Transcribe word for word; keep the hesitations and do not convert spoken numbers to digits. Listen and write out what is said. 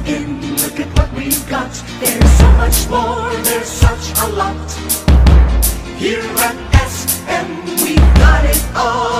in, look at what we've got. There's so much more, there's such a lot. Here at S M we've got it all.